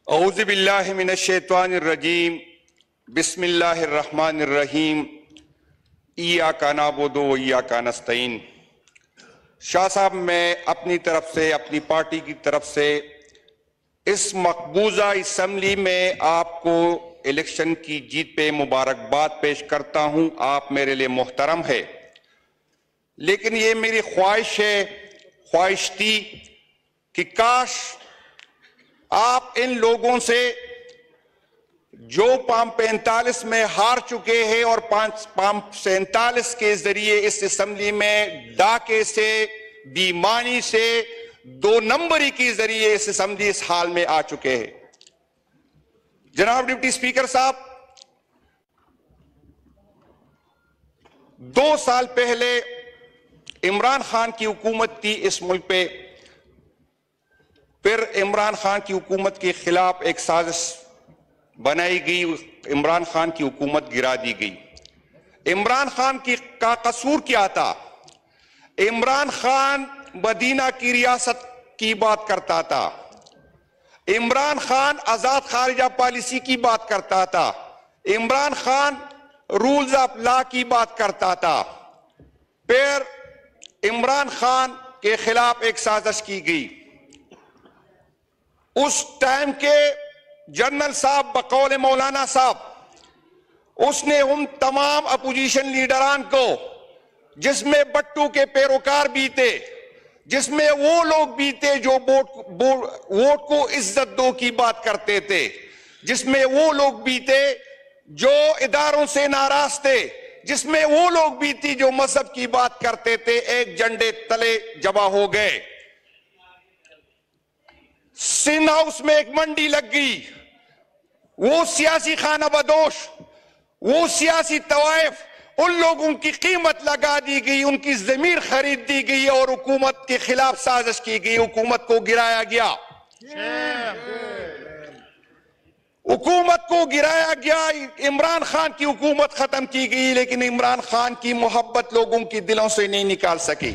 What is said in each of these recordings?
اعوذ باللہ من الشیطان الرجیم بسم اللہ الرحمن الرحیم ایاک نعبد و ایاک نستعین۔ شاہ صاحب، میں اپنی طرف سے، اپنی پارٹی کی طرف سے اس مقبوضہ اسمبلی میں آپ کو الیکشن کی جیت پہ مبارکباد پیش کرتا ہوں۔ آپ میرے لیے محترم ہے، لیکن یہ میری خواہش تھی کہ کاش آپ ان لوگوں سے جو پام 45 میں ہار چکے ہیں اور پام 47 کے ذریعے اس اسمبلی میں ڈاکے سے، بیمانی سے، 2 نمبری کے ذریعے اس اسمبلی اس حال میں آ چکے ہیں۔ جناب ڈپٹی اسپیکر صاحب، 2 سال پہلے عمران خان کی حکومت تھی اس ملک پہ، پھر عمران خان کی حکومت کے خلاف ایک سازش بنائی گئی، عمران خان کی حکومت گرا دی گئی۔ عمران خان کا قصور کیا تھا؟ عمران خان مدینہ کی ریاست کی بات کرتا تھا، عمران خان آزاد خارجہ پالیسی کی بات کرتا تھا، Imran Khan rules of law کی بات کرتا تھا، پھر عمران خان کے خلاف ایک سازش کی گئی۔ اس ٹائم کے جنرل صاحب بقول مولانا صاحب، اس نے ان تمام اپوزیشن لیڈران کو، جس میں بٹو کے پیروکار بھی تھے، جس میں وہ لوگ بھی تھے جو ووٹ کو عزت دو کی بات کرتے تھے، جس میں وہ لوگ بھی تھے جو اداروں سے ناراض تھے، جس میں وہ لوگ بھی تھی جو مذہب کی بات کرتے تھے، ایک جھنڈے تلے جمع ہو گئے۔ سندھ ہاؤس میں ایک منڈی لگ گئی، وہ سیاسی خانہ بدوش، وہ سیاسی طوائف، ان لوگوں کی قیمت لگا دی گئی، ان کی ضمیر خرید دی گئی اور حکومت کے خلاف سازش کی گئی، حکومت کو گرایا گیا۔ حکومت کو گرایا گیا، عمران خان کی حکومت ختم کی گئی، لیکن عمران خان کی محبت لوگوں کی دلوں سے نہیں نکال سکی۔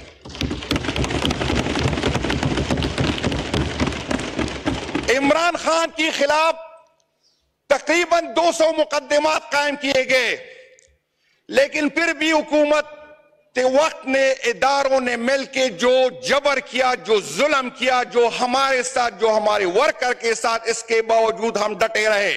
عمران خان کے خلاف تقریباً 200 مقدمات قائم کیے گئے، لیکن پھر بھی حکومت کے وقت نے، اداروں نے مل کے جو جبر کیا، جو ظلم کیا، جو ہمارے ساتھ، جو ہمارے ورکر کے ساتھ، اس کے باوجود ہم ڈٹے رہے۔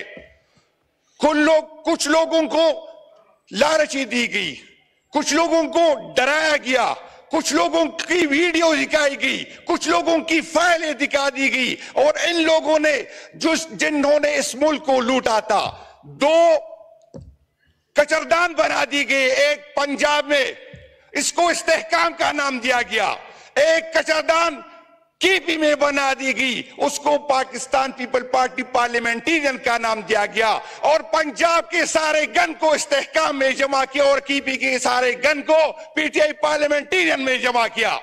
کچھ لوگوں کو لالچی دی گئی، کچھ لوگوں کو ڈرایا گیا، کچھ لوگوں کی ویڈیو دکھائی گئی، کچھ لوگوں کی فائلیں دکھا دی گئی، اور ان لوگوں نے جنہوں نے اس ملک کو لوٹا تھا، 2 کچردان بنا دی گئی۔ ایک پنجاب میں اس کو استحکام کا نام دیا گیا، ایک کچردان کی پی میں بنا دی گئی، اس کو پاکستان پیپل پارٹی پارلیمنٹیرین کا نام دیا گیا، اور پنجاب کے سارے گن کو استحکام میں جمع کیا اور کی پی کے سارے گن کو پی ٹی آئی پارلیمنٹیرین میں جمع کیا۔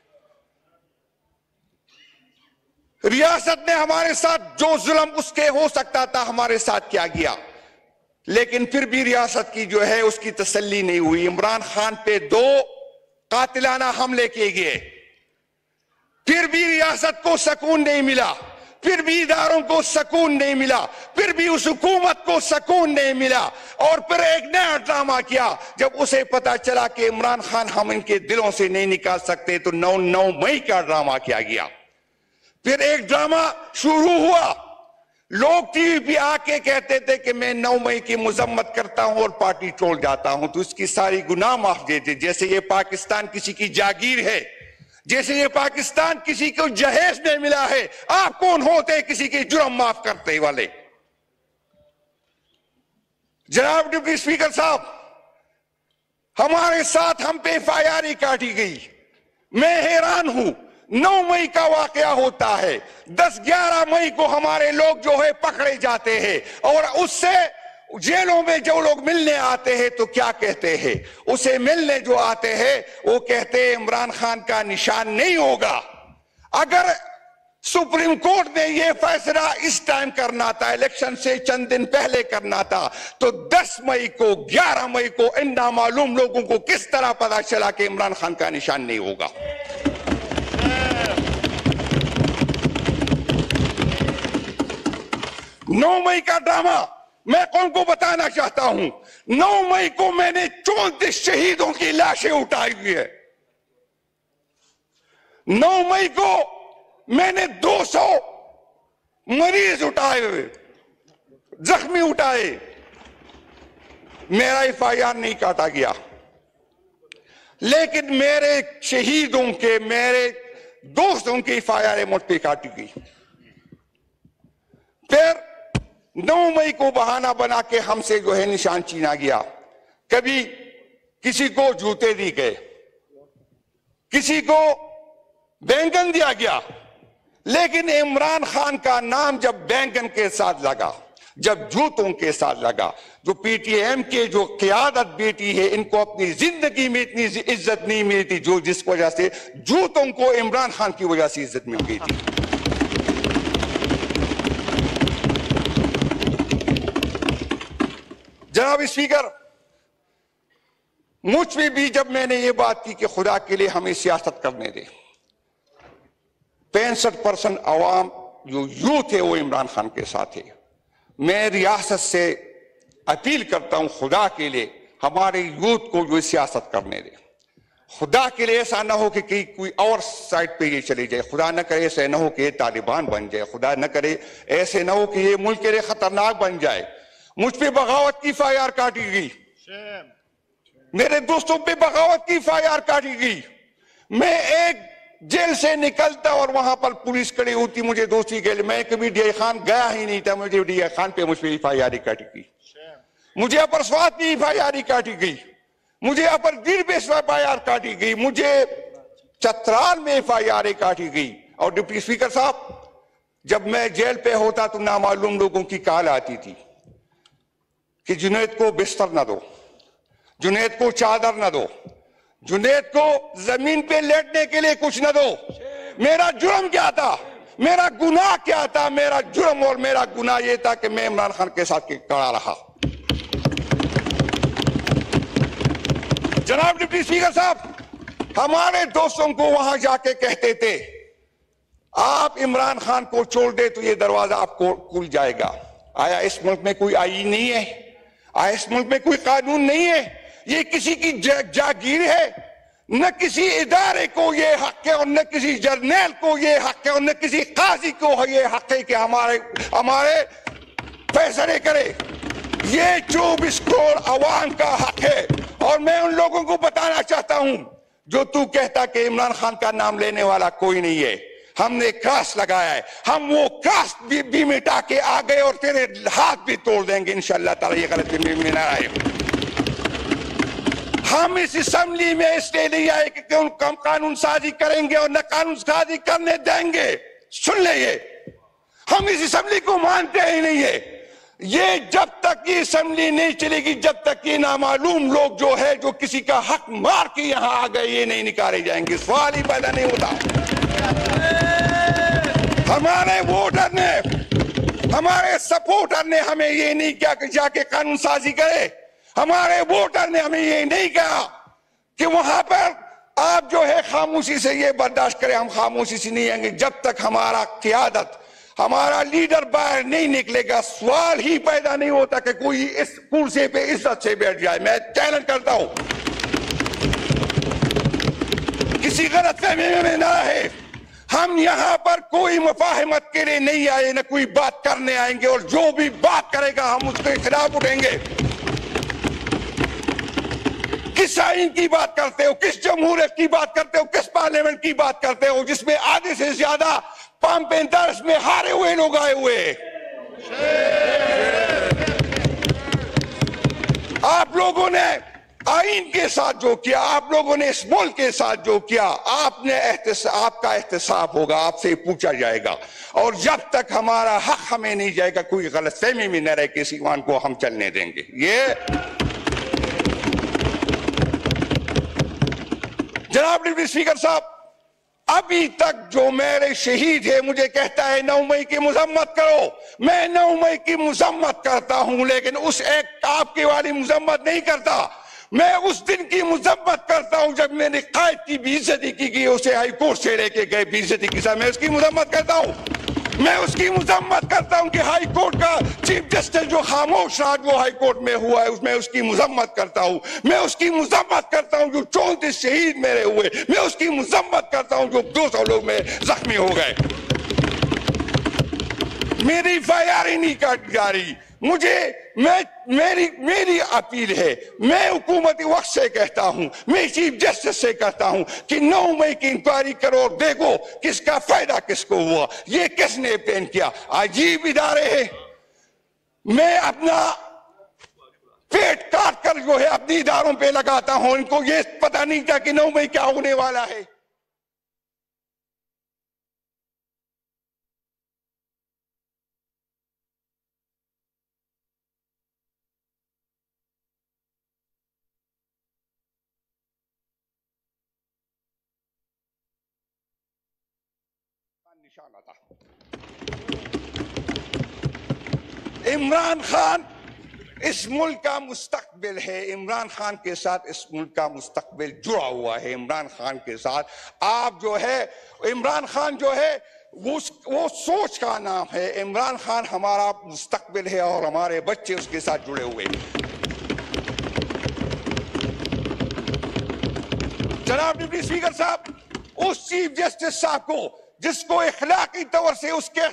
ریاست نے ہمارے ساتھ جو ظلم اس کے ہو سکتا تھا ہمارے ساتھ کیا گیا، لیکن پھر بھی ریاست کی جو ہے اس کی تسلی نہیں ہوئی۔ عمران خان پہ 2 قاتلانہ حملے کیے گئے، پھر بھی ریاست کو سکون نہیں ملا، پھر بھی اداروں کو سکون نہیں ملا، پھر بھی اس حکومت کو سکون نہیں ملا، اور پھر ایک نیا ڈرامہ کیا۔ جب اسے پتا چلا کہ عمران خان ہم ان کے دلوں سے نہیں نکال سکتے، تو 9 مئی کا ڈرامہ کیا گیا۔ پھر ایک ڈرامہ شروع ہوا، لوگ ٹی وی پہ آ کے کہتے تھے کہ میں 9 مئی کی مذمت کرتا ہوں اور پارٹی چھوڑ جاتا ہوں، تو اس کی ساری گناہ معاف دے دے، جیسے یہ پاکستان کسی کی جاگیر ہے، جیسے یہ پاکستان کسی کو جہیز میں ملا ہے۔ آپ کون ہوتے کسی کے جرم معاف کرتے والے؟ جناب ڈپٹی اسپیکر صاحب، ہمارے ساتھ ہم پہ FIR کاٹی گئی۔ میں حیران ہوں، 9 مئی کا واقعہ ہوتا ہے، 10-11 مئی کو ہمارے لوگ جو ہے پکڑے جاتے ہیں، اور اس سے جیلوں میں جو لوگ ملنے آتے ہیں تو کیا کہتے ہیں؟ اسے ملنے جو آتے ہیں وہ کہتے ہیں عمران خان کا نشان نہیں ہوگا۔ اگر سپریم کورٹ نے یہ فیصلہ اس ٹائم کرنا تھا، الیکشن سے چند دن پہلے کرنا تھا، تو 10 مئی کو، 11 مئی کو ان نامعلوم لوگوں کو کس طرح پتا چلا کہ عمران خان کا نشان نہیں ہوگا؟ 9 مئی کا ڈرامہ میں قوم کو بتانا چاہتا ہوں. 9 مئی کو میں نے 34 شہیدوں کی لاشیں اٹھائی ہوئی ہے. 9 مئی کو میں نے 200 مریض اٹھائے ہوئے, زخمی اٹھائے. میرا FIR نہیں کاٹا گیا, لیکن میرے شہیدوں کے, میرے دوستوں کی FIR مجھ پہ کاٹی گئی. پھر 9 مئی کو بہانہ بنا کے ہم سے جو ہے نشان چھینا گیا. کبھی کسی کو جوتے دی گئے, کسی کو بینگن دیا گیا, لیکن عمران خان کا نام جب بینگن کے ساتھ لگا, جب جوتوں کے ساتھ لگا, جو PTM کے جو قیادت بیٹی ہے, ان کو اپنی زندگی میں اتنی عزت نہیں ملی تھی جو جس وجہ سے جوتوں کو عمران خان کی وجہ سے عزت مل گئی تھی. جناب اسپیکر, مجھ پہ بھی جب میں نے یہ بات کی کہ خدا کے لیے ہمیں سیاست کرنے دے, 65% عوام جو یوتھ ہے وہ عمران خان کے ساتھ ہے. میں ریاست سے اپیل کرتا ہوں خدا کے لیے ہمارے یوتھ کو جو سیاست کرنے دے. خدا کے لیے ایسا نہ ہو کہ کوئی اور سائٹ پہ یہ چلی جائے, خدا نہ کرے ایسے نہ ہو کہ یہ طالبان بن جائے, خدا نہ کرے ایسے نہ ہو کہ یہ ملک کے لیے خطرناک بن جائے. مجھ پہ بغاوت کی FIR کاٹی گئی, میرے دوستوں پہ بغاوت کی FIR کاٹی گئی. میں ایک جیل سے نکلتا اور وہاں پر پولیس کھڑی ہوتی مجھے دوستی کے لیے, میں کبھی DI خان گیا ہی نہیں تھا, مجھے DI خان پہ مجھ پہ FIR کاٹی گئی. مجھے اپر سوات کی FIR کاٹی گئی, مجھے اپر دیر پہ FIR کاٹی گئی, مجھے چترال میں FIR کاٹی گئی. اور ڈپٹی اسپیکر صاحب, جب میں جیل پہ ہوتا تو نامعلوم لوگوں کی کال آتی تھی کہ جنید کو بستر نہ دو, جنید کو چادر نہ دو, جنید کو زمین پہ لیٹنے کے لیے کچھ نہ دو. میرا جرم کیا تھا, میرا گناہ کیا تھا؟ میرا جرم اور میرا گناہ یہ تھا کہ میں عمران خان کے ساتھ کھڑا رہا. جناب ڈپٹی اسپیکر صاحب, ہمارے دوستوں کو وہاں جا کے کہتے تھے آپ عمران خان کو چھوڑ دے تو یہ دروازہ آپ کو کھل جائے گا. آیا اس ملک میں کوئی آئین نہیں ہے؟ آیا اس ملک میں کوئی قانون نہیں ہے؟ یہ کسی کی جاگیر ہے؟ نہ کسی ادارے کو یہ حق ہے اور نہ کسی جرنیل کو یہ حق ہے اور نہ کسی قاضی کو یہ حق ہے کہ ہمارے فیصلے کرے. یہ 24 کروڑ عوام کا حق ہے. اور میں ان لوگوں کو بتانا چاہتا ہوں جو تو کہتا کہ عمران خان کا نام لینے والا کوئی نہیں ہے, ہم نے کراس لگایا ہے, ہم وہ کراس بھی مٹا کے آ گئے اور تیرے ہاتھ بھی توڑ دیں گے انشاءاللہ تعالی. یہ غلطی میں نہ آئے. ہم اس اسمبلی میں اس لیے نہیں آئے کہ ہم قانون سازی کریں گے اور نہ قانون سازی کرنے دیں گے. سن لے, یہ ہم اس اسمبلی کو مانتے ہی نہیں ہے. یہ جب تک یہ اسمبلی نہیں چلے گی, جب تک یہ نامعلوم لوگ جو ہے جو کسی کا حق مار کے یہاں آ گئے یہ نہیں نکالے جائیں گے. سوال ہی پیدا نہیں ہوتا. ہمارے ووٹر نے, ہمارے سپورٹر نے ہمیں یہ نہیں کیا کہ جا کے قانون سازی کرے. ہمارے ووٹر نے ہمیں یہ نہیں کہا کہ وہاں پر آپ جو ہے خاموشی سے یہ برداشت کریں. ہم خاموشی سے نہیں آئیں گے جب تک ہمارا قیادت, ہمارا لیڈر باہر نہیں نکلے گا. سوال ہی پیدا نہیں ہوتا کہ کوئی اس کرسی پہ عزت سے بیٹھ جائے. میں چیلنج کرتا ہوں, کسی غلط فہمی میں نہ رہے. ہم یہاں پر کوئی مفاہمت کے لیے نہیں آئے, نہ کوئی بات کرنے آئیں گے, اور جو بھی بات کرے گا ہم اس کے خلاف اٹھیں گے. کس آئین کی بات کرتے ہو, کس جمہوریت کی بات کرتے ہو, کس پارلیمنٹ کی بات کرتے ہو جس میں آدھے سے زیادہ پام پینتالیس میں ہارے ہوئے لوگ آئے ہوئے. آپ لوگوں نے آئین کے ساتھ جو کیا, آپ لوگوں نے اس ملک کے ساتھ جو کیا, آپ کا احتساب ہوگا, آپ سے پوچھا جائے گا. اور جب تک ہمارا حق ہمیں نہیں جائے گا کوئی غلط فہمی میں نہ رہے کہ اس ایوان کو ہم چلنے دیں گے. یہ جناب ڈپٹی اسپیکر صاحب, ابھی تک جو میرے شہید ہے مجھے کہتا ہے 9 مئی کی مذمت کرو. میں 9 مئی کی مذمت کرتا ہوں, لیکن اس ایک آپ کی والی مذمت نہیں کرتا. میں اس دن کی مذمت کرتا ہوں جب میں نے قائد کی بے عزتی کی گئی, اسے ہائی کورٹ سے لے کے گئے بے عزتی کے ساتھ, میں اس کی مذمت کرتا ہوں. میں اس کی مذمت کرتا ہوں کہ ہائی کورٹ کا چیف جسٹس جو خاموش رہا وہ ہائی کورٹ میں ہوا ہے، میں اس کی مذمت کرتا ہوں. میں اس کی مذمت کرتا ہوں جو 34 شہید میرے ہوئے. میں اس کی مذمت کرتا ہوں جو 200 لوگ میں زخمی ہو گئے. میری فیاری نہیں کاٹ جا رہی. میری اپیل ہے، میں حکومت وقت سے کہتا ہوں، میں چیف جسٹس سے کہتا ہوں کہ 9 مئی کی انکوائری کرو اور دیکھو کس کا فائدہ کس کو ہوا، یہ کس نے پین کیا. عجیب ادارے ہیں. میں اپنا پیٹ کاٹ کر جو ہے اپنی اداروں پہ لگاتا ہوں. ان کو یہ پتہ نہیں تھا کہ 9 مئی کیا ہونے والا ہے. نشانہ تھا. عمران خان اس ملک کا مستقبل ہے. عمران خان کے ساتھ اس ملک کا مستقبل جڑا ہوا ہے. عمران خان کے ساتھ آپ جو ہے، عمران خان جو ہے وہ سوچ کا نام ہے. عمران خان ہمارا مستقبل ہے اور ہمارے بچے اس کے ساتھ جڑے ہوئے. جناب ڈپٹی اسپیکر صاحب، اس چیف جسٹس صاحب کو جس کو اخلاقی طور سے اس کے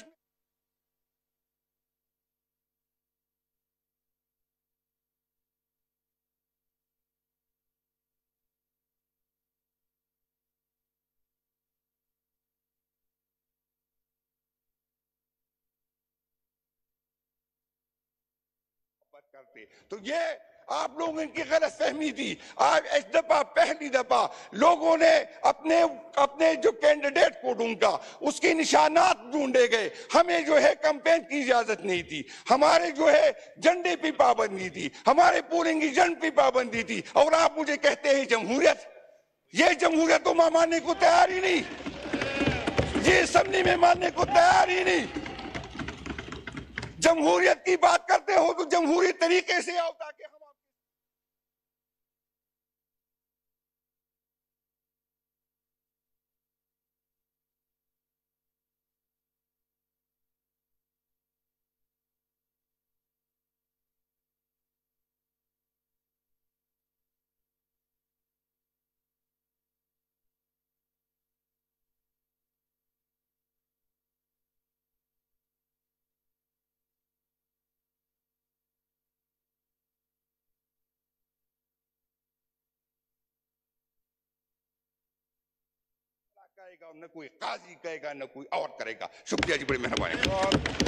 کرتے تو یہ آپ لوگوں کی غلط فہمی تھی. آج اس دفعہ پہلی دفعہ لوگوں نے اپنے جو کینڈیڈیٹ کو ڈھونڈا، اس کے نشانات ڈھونڈے گئے. ہمیں جو ہے کمپین کی اجازت نہیں تھی، ہمارے جو ہے جھنڈے پہ پابندی تھی، ہمارے پولنگ ایجنٹ پہ پابندی تھی. اور آپ مجھے کہتے ہیں جمہوریت. یہ جمہوریت تو ماننے کو تیار ہی نہیں، یہ اسمبلی میں ماننے کو تیار ہی نہیں. جمہوریت کی بات کرتے ہو تو جمہوری طریقے سے آؤ تاکہ ہم کہے گا، نہ کوئی قاضی کہے گا، نہ کوئی اور کرے گا. شکریہ جی، بڑی مہربانی.